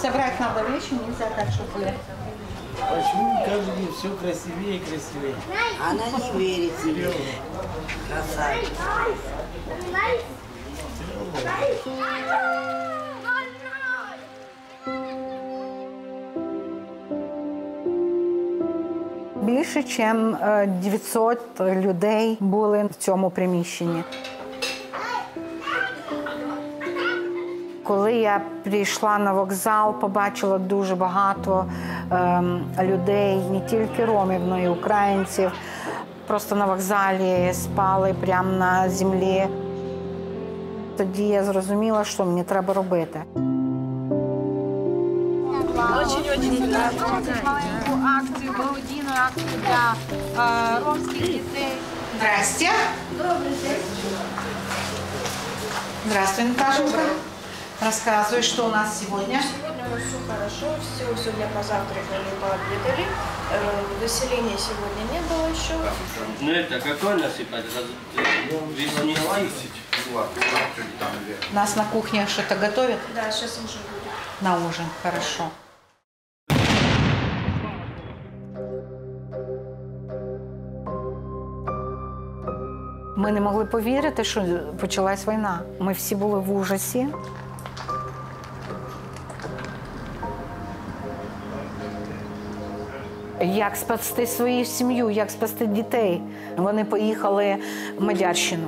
Собрать надо вещи, нельзя так, чтобы... Почему каждый день все красивее и красивее? Она не верит себе. Красавица. Більше, ніж 900 людей були в цьому приміщенні. Коли я прийшла на вокзал, побачила дуже багато людей, не тільки ромів, але й українців. Просто на вокзалі спали прямо на землі. Тоді я зрозуміла, що мені треба робити. Очень-очень маленьку акцію, благодійну акцію для ромських дітей. Здрасте. Здравствуй, Наташенька. Рассказывай, что у нас сегодня. Сегодня у нас все хорошо, все сегодня позавтракали, пообедали. Выселения сегодня не было еще. Ну это какой насыпать? Нас на кухне что-то готовят? Да, сейчас ужин будет. На ужин, хорошо. Ми не могли повірити, що почалась війна. Ми всі були в ужасі. Як спасти свою сім'ю, як спасти дітей. Вони поїхали в Мадярщину.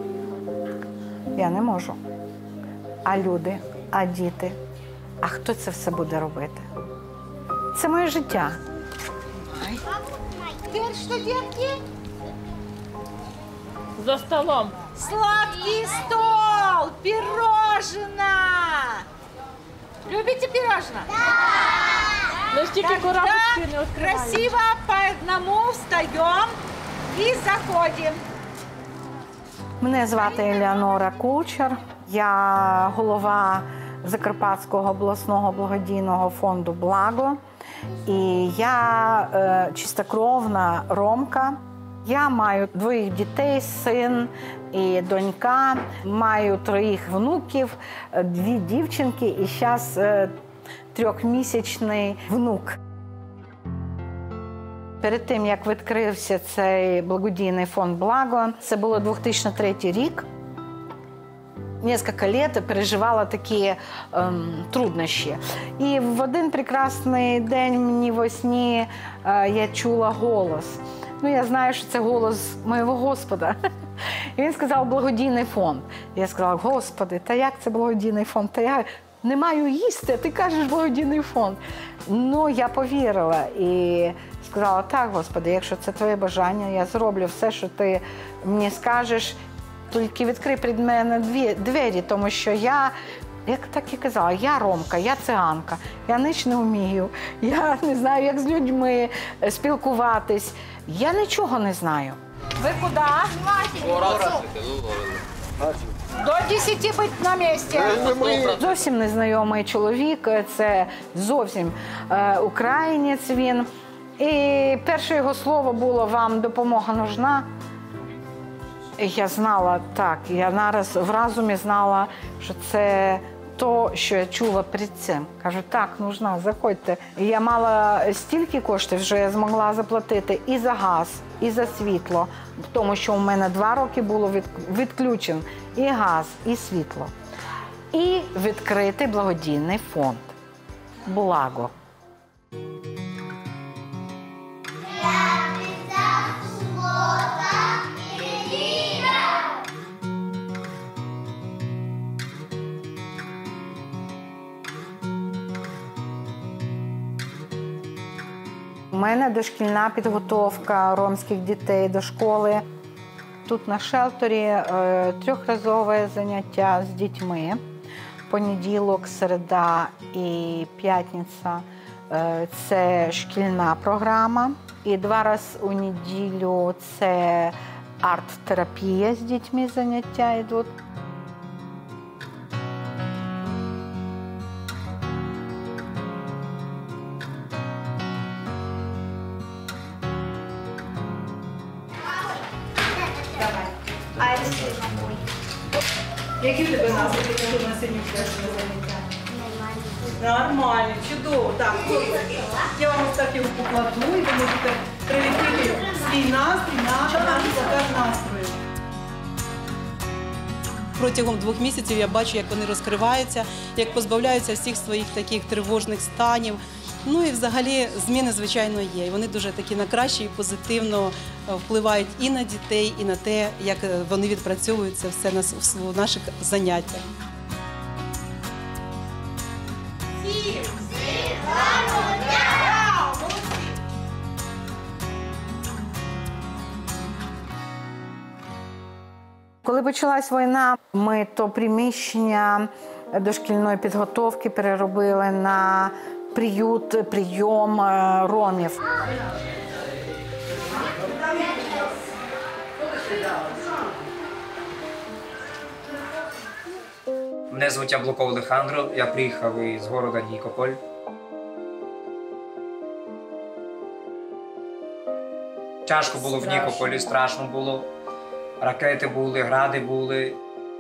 Я не можу. А люди, а діти. А хто це все буде робити? Це моє життя. Теперь что, детки? За столом. Сладкий стол, пирожное. Любите пирожное? Ну стільки Тогда коробочки не відкривають. красиво по одному встаем и заходим. Мене звати Елеонора Кучер. Я голова Закарпатського обласного благодійного фонду «Благо». І я чистокровна ромка. Я маю 2 дітей, син і донька. Маю 3 внуків, 2 дівчинки і зараз 3-місячний внук. Перед тим, як відкрився цей благодійний фонд «Благо», це було 2003 рік. Несколько лет переживала такі труднощі. І в один прекрасний день мені во сні я чула голос. Ну, я знаю, що це голос моєго Господа. І він сказав «благодійний фонд». Я сказала: «Господи, та як це благодійний фонд? Та я не маю їсти, а ти кажеш благодійний фонд». Ну, я повірила і сказала: «Так, Господи, якщо це твоє бажання, я зроблю все, що ти мені скажеш. Тільки відкрий перед мене двері, тому що я, як так і казала, я ромка, я циганка, я ніч не вмію, я не знаю, як з людьми спілкуватись, я нічого не знаю». Вы куда? До 10 быть на месте. Зовсім незнайомий чоловік, це зовсім українець він. І перше його слово було: «Вам допомога нужна?» І я знала, так, я в розумі знала, що це то, що я чула перед цим. Кажу: «Так, нужна, заходьте». І я мала стільки коштів, що я змогла заплатити і за газ, і за світло, тому що у мене 2 роки було відключено і газ, і світло. І відкрити благодійний фонд «Благо». У мене дошкільна підготовка ромських дітей до школи. Тут на шелтері 3-разове заняття з дітьми. Понеділок, середа і п'ятниця – це шкільна програма. І 2 рази у неділю – це арт-терапія з дітьми, заняття йдуть. Які в тебе назви, які на сьогодні заняття? Нормально, чудово. Так, я вам ось так його покладу, і ви можете приліпити свій настрій на заказ настрою. Протягом 2 місяців я бачу, як вони розкриваються, як позбавляються всіх своїх таких тривожних станів. Ну і взагалі зміни, звичайно, є. І вони дуже такі на краще і позитивно впливають і на дітей, і на те, як вони відпрацьовуються все в наших заняттях. Коли почалась війна, ми то приміщення дошкільної підготовки переробили на приют, прийом ромів. Мене звуть Яблуков Олександр, я приїхав із міста Нікополь. Тяжко було в Нікополі, страшно було. Ракети були, гради були.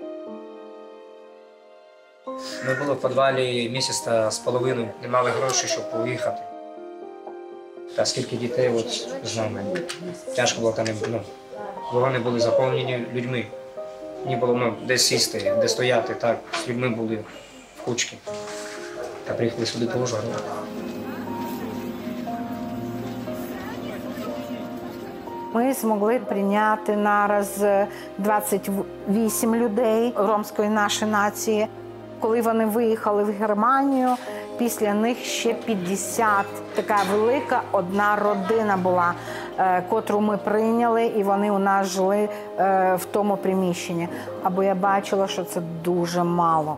Ми були в підвалі місяць з половиною, не мали грошей, щоб поїхати. Та скільки дітей от, з нами. Тяжко було, та не, вагони були заповнені людьми. Не було де сісти, де стояти, так, з людьми були в кучки. Та приїхали сюди по Ужгороду. Ми змогли прийняти нараз 28 людей ромської нашої нації. Коли вони виїхали в Германію, після них ще 50. Така велика одна родина була, котру ми прийняли, і вони у нас жили в тому приміщенні. Або я бачила, що це дуже мало.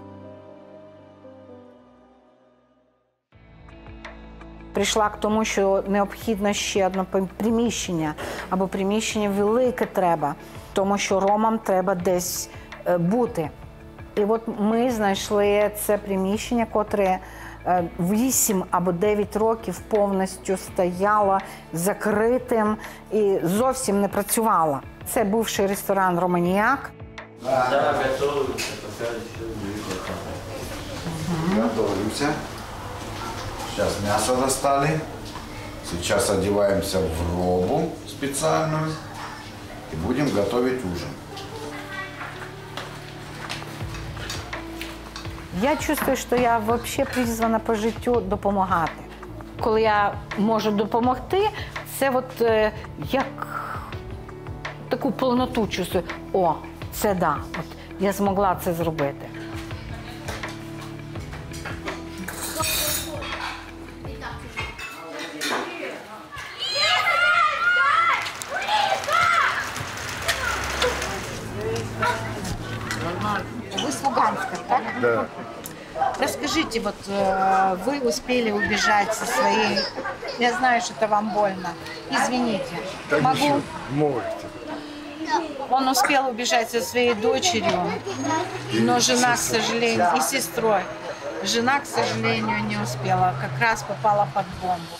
Прийшла к тому, що необхідно ще одне приміщення, або приміщення велике треба, тому що ромам треба десь бути. І от ми знайшли це приміщення, котре 8 або 9 років повністю стояло закритим і зовсім не працювало. Це бувший ресторан «Романіяк». Да, готовимся, пока еще Готовимся. Сейчас мясо достали. Сейчас одеваемся в робу специальную и будем готовить ужин. Я чувствую, що я взагалі призвана по життю допомагати. Коли я можу допомогти, це от як таку повноту чувствую. О, це да, от я змогла це зробити. Вы с Луганска, так? Да. Расскажите, вот вы успели убежать со своей... Я знаю, что это вам больно. Извините. Так Могу? ничего, можете. Он успел убежать со своей дочерью, но жена, к сожалению, и сестрой. Жена, к сожалению, не успела. Как раз попала под бомбу.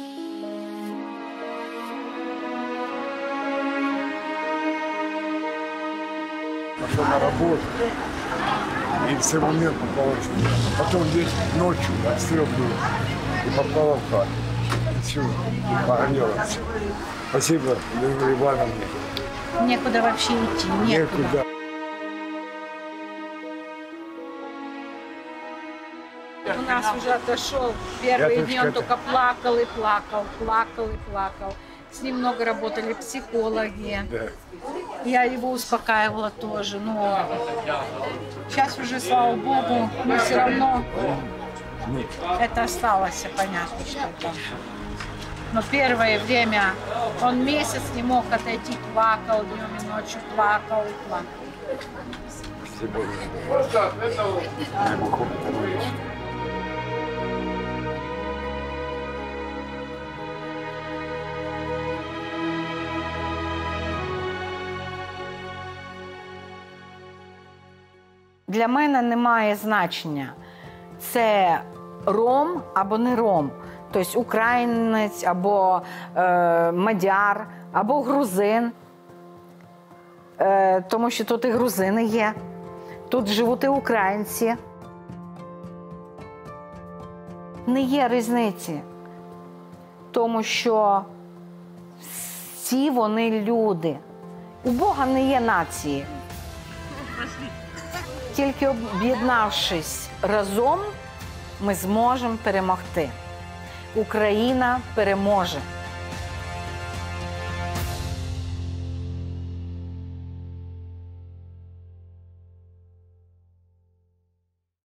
Пошел на работу, и в цей момент попала в снег. Потом здесь ночью обстрел был, и попала в хату. И все, и погорело все. Спасибо, Людмиле Ивановне. Некуда вообще идти, некуда. Некуда. У нас уже отошел первые дни, он только плакал и плакал, плакал и плакал. С ним много работали психологи. Да. Я его успокаивала тоже, но сейчас уже, слава богу, но все равно это осталось, понятно, что это. Но первое время он месяц не мог отойти, плакал днем и ночью, плакал и плакал. Спасибо. Глубоко поклонюсь. Для мене немає значення, це ром або не ром, тобто українець або мадяр, або грузин, тому що тут і грузини є, тут живуть і українці. Не є різниці, тому що всі вони люди. У Бога не є нації. Тільки об'єднавшись разом, ми зможемо перемогти. Україна переможе.